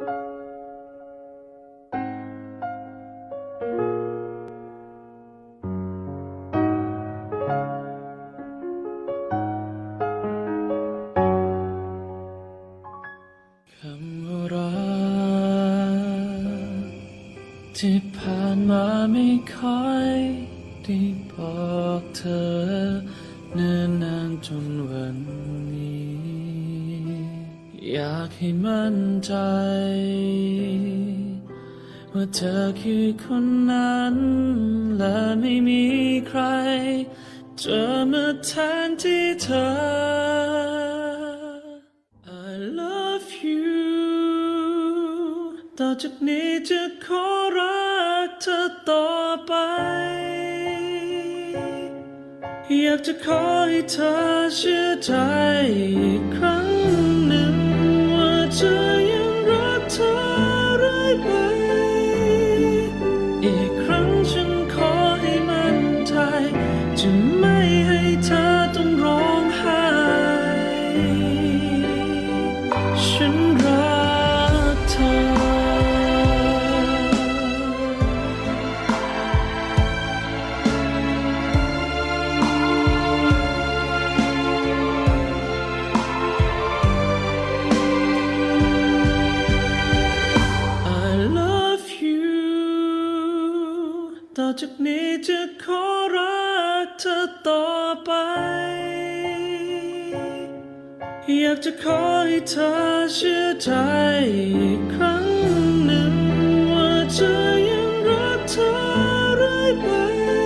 คำว่ารักที่ผ่านมาไม่ค่อยได้บอกเธอเนิ่นนานจนวันนี้อยากให้มั่นใจว่าเธอคือคนนั้นและไม่มีใครจะมาแทนที่เธอ I love you ต่อจากนี้จะขอรักเธอต่อไปอยากจะขอให้เธอเชื่อใจอีกครั้งหนึ่งว่าจะยังรักเธอเรื่อยไปอีกครั้งฉันขอให้มั่นใจจะไม่ให้เธอต้องร้องไห้ฉันรักเธอต่อจากนี้จะขอรักเธอต่อไปอยากจะขอให้เธอเชื่อใจอีกครั้งหนึ่งว่าจะยังรักเธอเรื่อยไป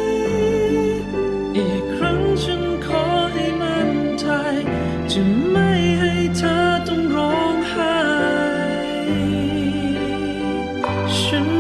อีกครั้งฉันขอให้มั่นใจจะไม่ให้เธอต้องร้องไห้ฉัน